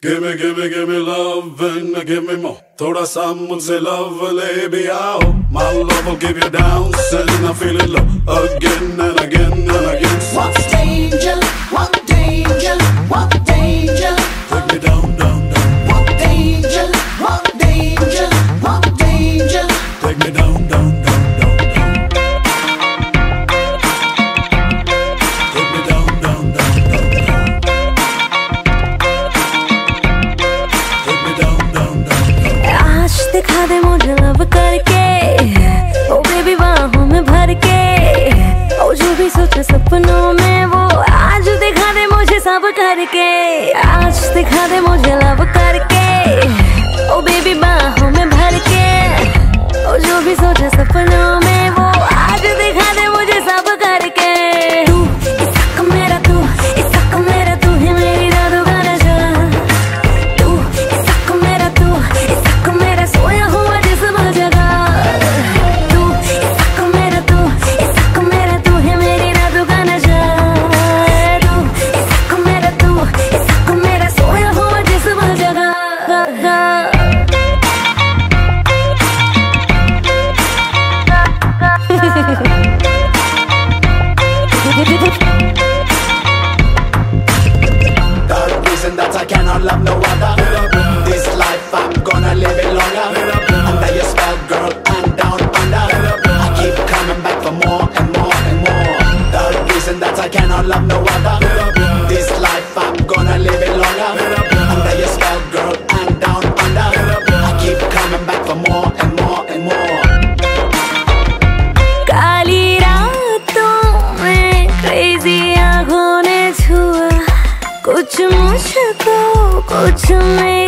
Give me love and give me more. थोड़ा सा मुझसे love ले भी आओ. My love will give you downs and I feel it low again and again and again. What danger, what danger, what danger. Take me down, down, down. What danger, what danger, what danger. Take me down, down, down, down, down. Take me down, down, down, down, down. Take me down, down, down, down. आज दिखा दे मुझे love करके, ओ baby बाहों में भर के, ओ जो भी सोचा सपनों में वो आज दिखा दे मुझे सब करके। आज दिखा दे मुझे लव करके, ओ बेबी बाहों में भर के, ओ जो भी सोचा सपनों में वो आज दिखा दे मुझे सब करके। तू इसक मेरा, तू इसक मेरा, तू है मेरी जादू का नशा। तू इसक मेरा, तू इसक मेरा, सोया हुआ जिस्म जगह। तू इसक मेरा, तू इसक मेरा, तू है मेरी जादू का नशा। तू इसक मेरा, तू इसक मेरा, सोया हुआ जिस्म जगह। The reason that I cannot love no other. This life I'm gonna live it longer. Under your spell, girl, and down under. I keep coming back for more and more and more. The reason that I cannot love no other. This life I'm gonna live it longer. Under your spell, girl, and down under. I keep coming back for more and more and more. काली रातों में crazy आँखों ने छुआ कुछ मुझको, कुछ में